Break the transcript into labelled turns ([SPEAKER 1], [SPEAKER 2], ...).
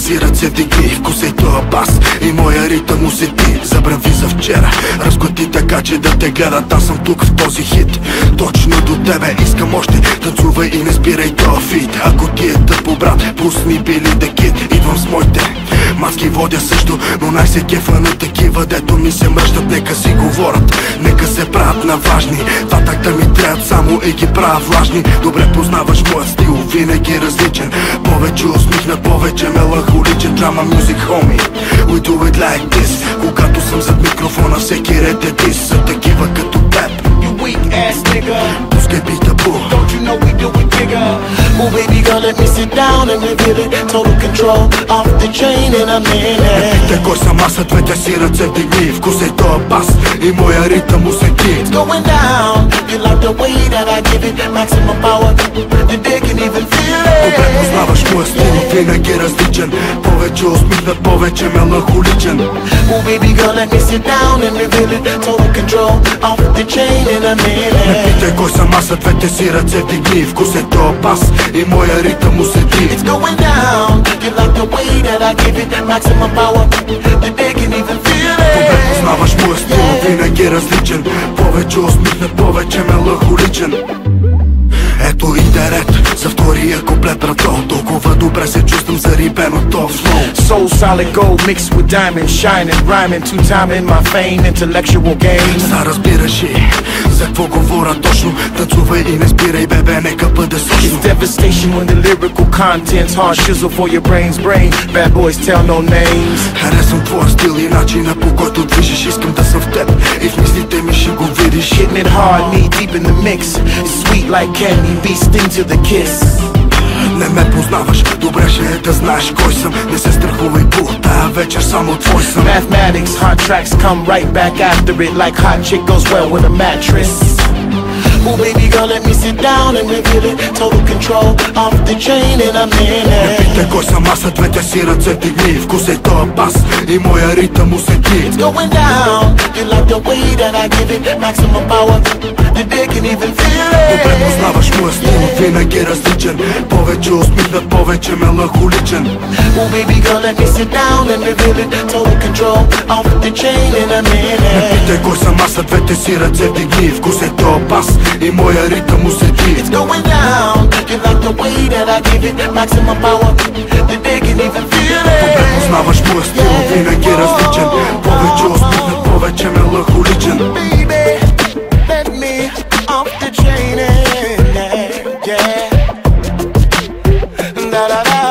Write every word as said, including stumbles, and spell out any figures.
[SPEAKER 1] си ръце вдигни, вкусай тоя бас и моя ритъм усети. Забрави за вчера, разклати така, че да те гледат. Аз съм тук в този хит, точно до тебе искам още. Танцувай и не спирай тоя фит. Ако ти е тъпо, брат, пусни Били да Кид. Идвам с моите маски, водя също, но най-се кефа на такива, дето ми се мръщат. Нека си говорят, нека се правят на важни. Два такта ми трябват само и ги правя влажни. Добре познаваш моят стил, винаги различен. Повече усмихнат, повече меланхоличен. Drama music, homie, we do it like this. Когато съм зад микрофона, всеки ред е дис. За такива като теб,
[SPEAKER 2] You weak ass nigga,
[SPEAKER 1] пускай бита, бу.
[SPEAKER 2] don't you know we do it bigger? Oh baby girl, let me sit down and reveal it. Total control, off the chain and I'm in it.
[SPEAKER 1] Те кой съм аз, а двете си ръце вдигни, вкусай тоя бас и моя ритъм усети.
[SPEAKER 2] It's going down, you like the way that I give it. Maximum power, the day can even feel it.
[SPEAKER 1] Добре познаваш моя стил, винаги различен. Повече усмихнат, повече меланхоличен.
[SPEAKER 2] Oh baby girl, let me sit down and reveal it. Total control, off the chain and I'm in
[SPEAKER 1] Не
[SPEAKER 2] it.
[SPEAKER 1] питай кой съм аз, а двете си ръце вдигни, вкусай тоя бас и моя ритъм усети.
[SPEAKER 2] It's going down, you like the way that I give it. Maximum power, the day can even feel
[SPEAKER 1] Добре
[SPEAKER 2] it.
[SPEAKER 1] познаваш моя стил, винаги различен. Повече усмихнат, повече меланхоличен. Ето и терет за втория куплет, брато. Толкова добре се чувствам зарибеното флоу.
[SPEAKER 3] Soul solid gold mixed with diamonds, shining, rhyming, two-timing my fame, intellectual game.
[SPEAKER 1] Са разбираш и за какво говоря точно. Танцувай и не спирай, бебе, нека бъде
[SPEAKER 3] It's
[SPEAKER 1] сочно.
[SPEAKER 3] devastation when the lyrical content's hard shizzle for your brain's brain. Bad boys tell no names.
[SPEAKER 1] Харесвам твоя стил и начина, по който движиш. Искам да съм в теб и в мислите ми ще го видиш.
[SPEAKER 3] Hitting it hard, knee deep in the mix. It's sweet like candy, beat sting to the kiss.
[SPEAKER 1] Не ме познаваш, добре ще е да знаеш кой съм. Не се страхувай, бу, тая вечер само твой съм.
[SPEAKER 3] Mathematics, hard tracks come right back after it, like hot chick goes well with a mattress.
[SPEAKER 2] Oh baby girl, let me sit down and reveal it. Total control, off the chain and I'm in
[SPEAKER 1] Не
[SPEAKER 2] it.
[SPEAKER 1] питай кой съм аз, а двете си ръце вдигни, вкусай тоя бас и моя ритъм усети.
[SPEAKER 2] It's going down, you like the way that I give it. Maximum power, the day can even feel
[SPEAKER 1] Добре
[SPEAKER 2] it.
[SPEAKER 1] познаваш моя стил, винаги различен. Повече усмихнат, повече меланхоличен.
[SPEAKER 2] Oh baby girl, let me sit down and reveal it. Total control, off the chain and I'm in
[SPEAKER 1] Не
[SPEAKER 2] it.
[SPEAKER 1] питай кой съм аз, а двете си ръце вдигни, вкусай тоя бас и моя ритъм усети.
[SPEAKER 2] It's going down, you like the way that I give it. Maximum power, the day can even feel
[SPEAKER 1] Добре
[SPEAKER 2] it.
[SPEAKER 1] познаваш моя стил, винаги различен. Повече усмихнат, повече меланхоличен.
[SPEAKER 2] Baby, let me off the chain and yeah, yeah. Da da da.